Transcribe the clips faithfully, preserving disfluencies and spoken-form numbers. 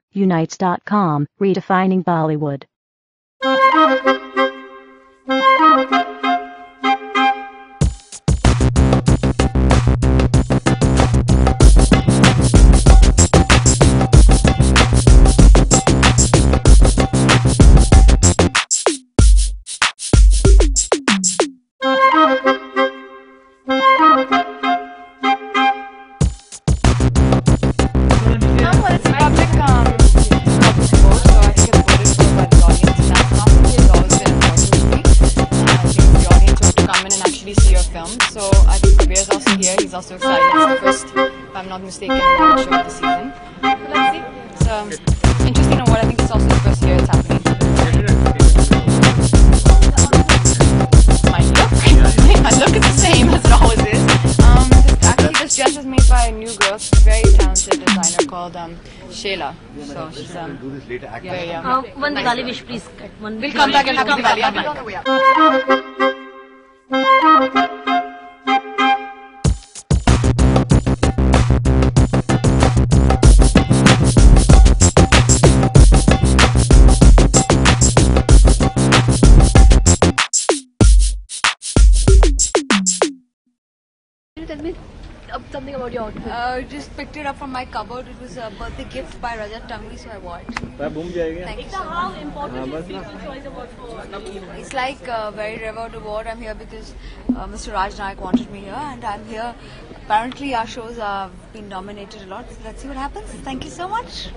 Unites dot com, redefining Bollywood. So I think Kabir's also here. He's also excited. It's the first, if I'm not mistaken, show of the season. So let's see. So interesting award. I think it's also the first year it's happening. My look, my look is the same as it always is. Um, this, actually, this dress was made by a new girl, very talented designer called um, Shayla. So she's um, very um, uh, one Diwali wish, please. One we'll come back and happy Diwali. I'll be on the way up. Tell me something about your outfit. Uh, just picked it up from my cupboard. It was a birthday gift by Rajat Tangri, so I wore it. Thank you so How much. important is People's Choice Award for? It's like a very revered award. I'm here because uh, Mister Raj Naik wanted me here, and I'm here. Apparently, our shows have been nominated a lot. So let's see what happens. Thank you so much.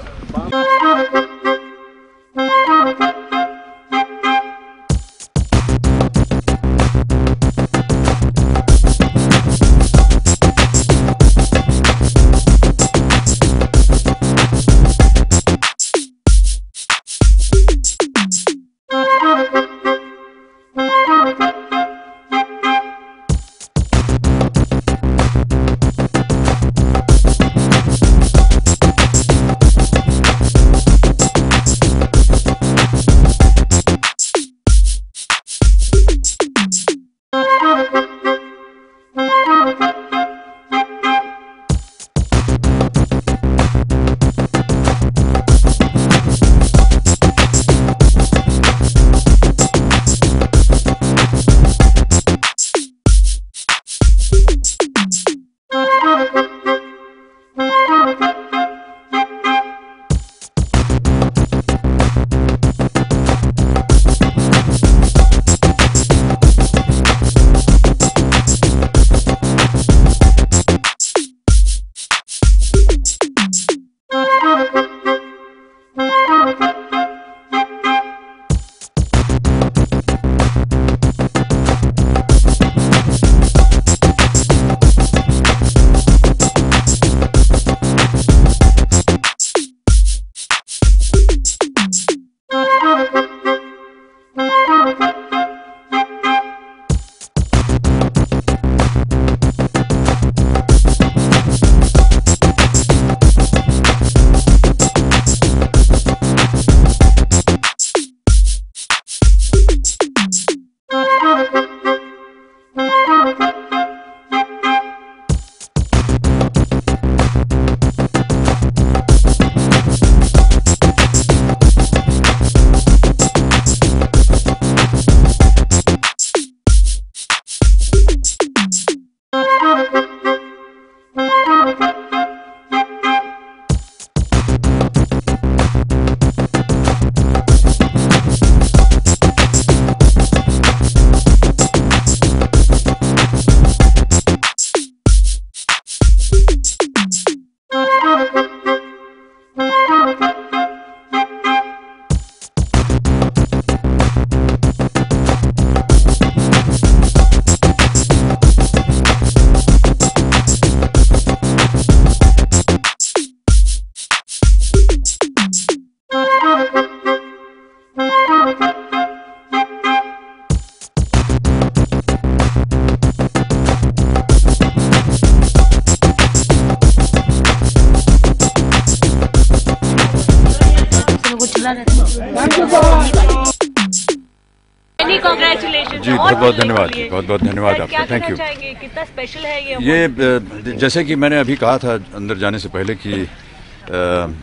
जी बहुत बहुत धन्यवाद बहुत बहुत धन्यवाद आपका, thank you. कितना special है ये ये जैसे कि मैंने अभी कहा था अंदर जाने से पहले कि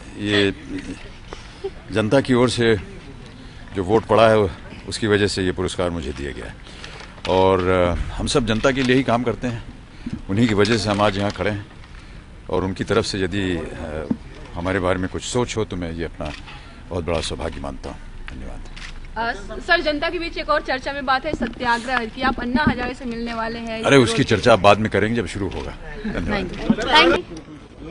ये जनता की ओर से जो वोट पड़ा है उसकी वजह से ये पुरस्कार मुझे दिया गया है और हम सब जनता के लिए ही काम करते हैं, उन्हीं की वजह से हम आज यहाँ खड़े हैं और उनकी तरफ से यदि हमारे बारे में कुछ सोच हो तो मैं ये अपना बहुत बड़ा सौभाग्य मानता हूँ। धन्यवाद। आ, सर, जनता के बीच एक और चर्चा में बात है सत्याग्रह की, आप अन्ना हजारे से मिलने वाले हैं। अरे उसकी चर्चा आप बाद में करेंगे जब शुरू होगा। धन्यवाद। Thank you.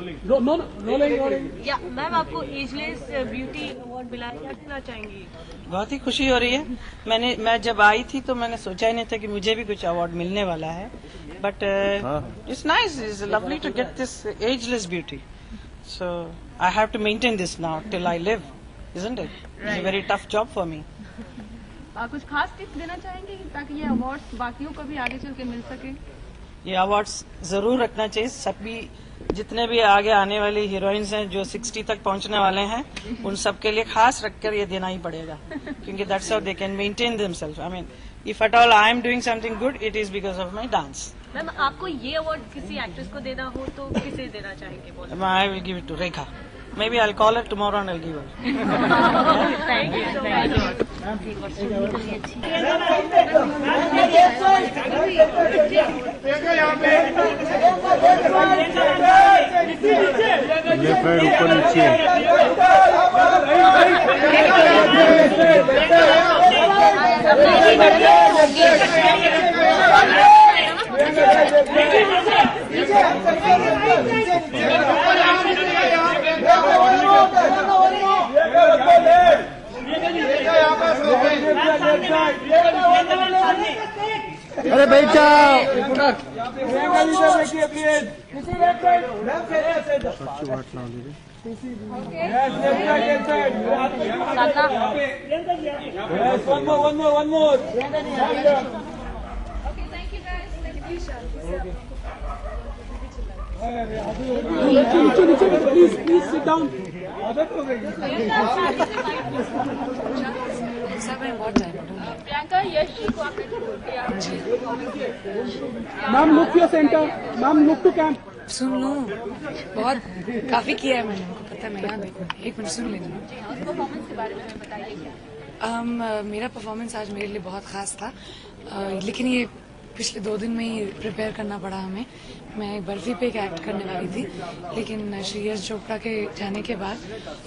या मैम, आपको एजलेस ब्यूटी अवार्ड मिला है, क्या कहना चाहेंगी? बहुत ही खुशी हो रही है। मैंने मैं जब आई थी तो मैंने सोचा ही नहीं था कि मुझे भी कुछ अवार्ड मिलने वाला है, but it's nice, it's lovely to get this ageless beauty, so I have to maintain this now till I live, isn't it? It's a very tough job for me. कुछ खास टिप्स देना चाहेंगे ताकि ये award बाकियों को भी आगे चल के मिल सके? ये अवार्ड्स जरूर रखना चाहिए। सभी जितने भी आगे आने वाली हीरोइंस हैं जो साठ तक पहुंचने वाले हैं, उन सब के लिए खास रखकर ये देना ही पड़ेगा, क्योंकि that's how they can maintain themselves. I mean, if at all I am doing something good, it is because of my dance. Ma'am, आपको ये अवार्ड किसी एक्ट्रेस को देना हो तो किसे देना चाहेंगे? I will give it to Rekha. Maybe I'll call her tomorrow and I'll give her. Thank you. Thank you. Left right ऊपर नीचे। अरे बैठ जाओ। प्रियंका, यश जी को आपने ma'am look to centre, ma'am look to camp. सुन लो, बहुत काफी किया है मैंने, उनको पता है, मैं यहाँ देखूँ, एक मिनट सुन लेना। परफॉर्मेंस के बारे में हमें बताइए क्या? um, मेरा परफॉर्मेंस आज मेरे लिए बहुत खास था, uh, लेकिन ये पिछले दो दिन में ही प्रिपेयर करना पड़ा हमें। मैं एक बर्फी पे एक एक्ट करने वाली थी, लेकिन श्री यश चोपड़ा के जाने के बाद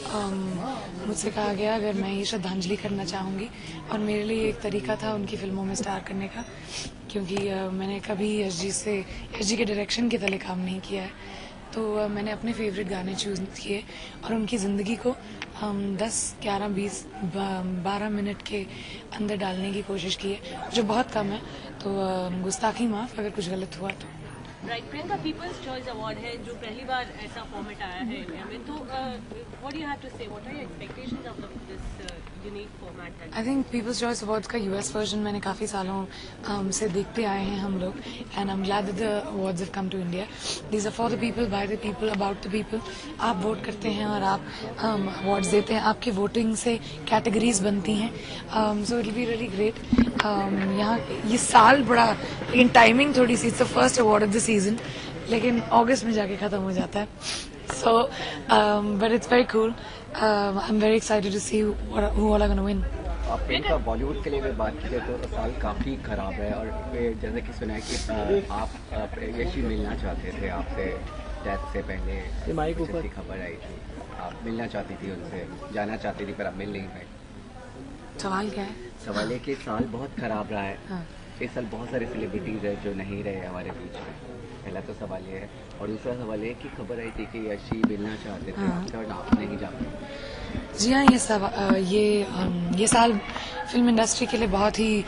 मुझसे कहा गया अगर मैं ये श्रद्धांजलि करना चाहूँगी, और मेरे लिए एक तरीका था उनकी फिल्मों में स्टार करने का, क्योंकि मैंने कभी यश जी से यश जी के डायरेक्शन के तले काम नहीं किया है, तो मैंने अपने फेवरेट गाने चूज़ किए और उनकी ज़िंदगी को हम दस ग्यारह बीस बारह मिनट के अंदर डालने की कोशिश की है, जो बहुत कम है, तो गुस्ताखी माफ़ अगर कुछ गलत हुआ तो। Right, Priyanka, people's choice award है जो पहली बार ऐसा फॉर्मेट आया है इंडिया में, तो what do you have to say, what are your expectations of this unique format? I think people's choice awards का यूएस वर्जन मैंने काफ़ी सालों um, से देखते आए हैं हम लोग, and I am glad that the awards have come to India. These are for the people, by the people, about the people. आप वोट करते हैं और आप अवार्ड्स um, देते हैं, आपकी वोटिंग से कैटेगरीज बनती हैं, so it will be really great. यहाँ ये साल बड़ा, लेकिन टाइमिंग थोड़ी सी, it's the first award of the season, लेकिन अगस्त में जाके ख़त्म हो जाता है, so but it's very cool. I am very excited to see who all are gonna win. Priyanka, Bollywood के लिए अगर बात की तो साल काफ़ी खराब है, और जैसे कि सुना है कि आप यश जी मिलना चाहते थे आपसे डेथ से पहले, की खबर आई थी, आप मिलना चाहती थी उनसे, जाना चाहती थी, पर आप मिल नहीं पाए। सवाल क्या है? सवाल है कि साल बहुत खराब रहा है। हाँ। इस साल बहुत सारे सेलिब्रिटीज हैं जो नहीं रहे हमारे बीच में, पहला तो सवाल ये है, और दूसरा सवाल ये कि खबर आई थी कि यश जी मिलना चाहते थे आपसे और आप नहीं जा पाए। जी हाँ, ये सब ये ये साल फिल्म इंडस्ट्री के लिए बहुत ही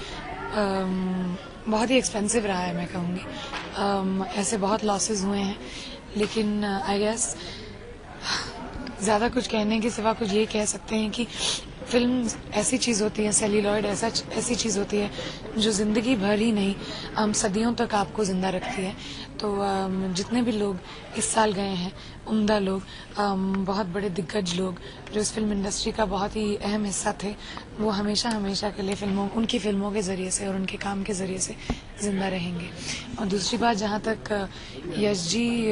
बहुत ही एक्सपेंसिव रहा है, मैं कहूँगी। ऐसे बहुत लॉसेस हुए हैं, लेकिन आई गेस ज़्यादा कुछ कहने के सिवा कुछ ये कह सकते हैं कि फिल्म ऐसी चीज़ होती है, सेल्यूलॉइड ऐसा ऐसी चीज़ होती है जो ज़िंदगी भर ही नहीं, um, सदियों तक आपको ज़िंदा रखती है। तो um, जितने भी लोग इस साल गए हैं, उम्दा लोग, um, बहुत बड़े दिग्गज लोग जो इस फिल्म इंडस्ट्री का बहुत ही अहम हिस्सा थे, वो हमेशा हमेशा के लिए फिल्मों उनकी फिल्मों के ज़रिए से और उनके काम के ज़रिए से ज़िंदा रहेंगे। और दूसरी बात, जहाँ तक यश जी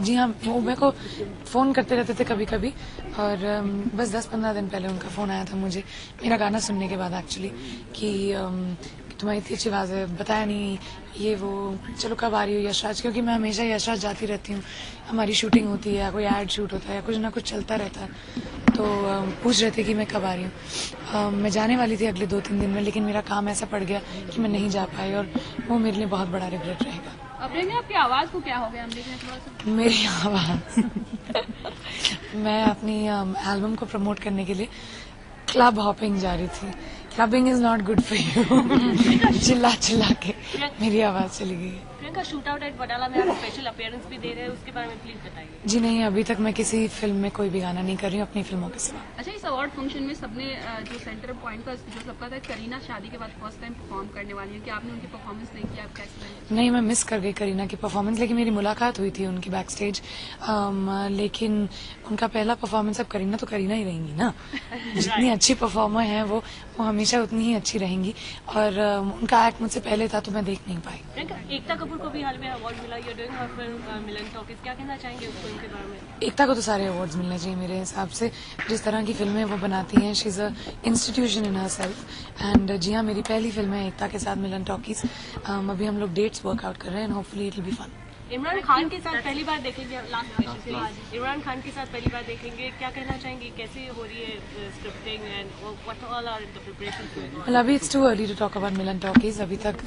जी हाँ, वो मेरे को फ़ोन करते रहते थे कभी कभी, और अम, बस दस पंद्रह दिन पहले उनका फ़ोन आया था मुझे मेरा गाना सुनने के बाद एक्चुअली कि अम, कि तुम्हारी इतनी अच्छी आवाज़ है, बताया नहीं ये वो, चलो कब आ रही हो यशराज, क्योंकि मैं हमेशा यशराज जाती रहती हूँ, हमारी शूटिंग होती है या कोई ऐड शूट होता है या कुछ ना कुछ चलता रहता है, तो अम, पूछ रहे थे कि मैं कब आ रही हूँ। अम, मैं जाने वाली थी अगले दो तीन दिन में, लेकिन मेरा काम ऐसा पड़ गया कि मैं नहीं जा पाई, और वो मेरे लिए बहुत बड़ा रिग्रेट रहेगा। अब देखिए आपकी आवाज को क्या हो गया, हम देख रहे हैं थोड़ा सा। मेरी आवाज़ मैं अपनी एल्बम को प्रमोट करने के लिए क्लब हॉपिंग जा रही थी। Clubbing is not good for you. चिल्ला चिल्ला के मेरी आवाज़ चली गई है। Priyanka, shoot out at Wadala में आप स्पेशल अपीयरेंस भी दे रहे हैं, उसके बारे में प्लीज बताइए। जी नहीं, अभी तक मैं किसी फिल्म में कोई भी गाना नहीं कर रही हूँ अपनी फिल्मों के सिवा। अच्छा, इस अवार्ड फंक्शन में सबने अ, जो सेंटर पॉइंट का जो सबका था, करीना शादी के बाद फर्स्ट टाइम परफॉर्म करने वाली है, कि आपने उनकी परफॉर्मेंस नहीं की, आप कैसे लगी? नहीं, मैं मिस कर गई करीना की परफॉर्मेंस, लेकिन मेरी मुलाकात हुई थी उनकी बैक स्टेज, लेकिन उनका पहला परफॉर्मेंस, अब करीना तो करीना ही रहेंगी ना। जितनी अच्छी परफॉर्मर हैं वो वो हमेशा उतनी ही अच्छी रहेंगी, और अम, उनका एक्ट मुझसे पहले था तो मैं देख नहीं पाई। प्रियंका, एकता कपूर को भी हाल में अवार्ड मिला, यू आर डूइंग हर फिल्म मिलन टॉकीज, क्या कहना चाहेंगे उस फिल्म के बारे में? एकता को तो सारे अवार्ड्स मिलने चाहिए मेरे हिसाब से, जिस तरह की फिल्में वो बनाती हैं। She is a institution in herself, and जी हाँ, मेरी पहली फिल्म है एकता के साथ मिलन टॉकीज। um, अभी हम लोग डेट्स वर्कआउट कर रहे हैं, and hopefully it will be fun. Imran Khan के साथ पहली बार देखेंगे, लास्ट क्वेश्चन से, इमरान खान के साथ पहली बार देखेंगे, क्या कहना चाहेंगे, कैसे हो रही है scripting and what all are the preparations going on? Well, अभी it's too early to talk about Milan Talkies. अभी तक।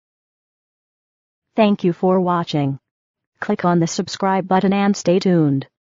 Thank you for watching. Click on the subscribe button and stay tuned.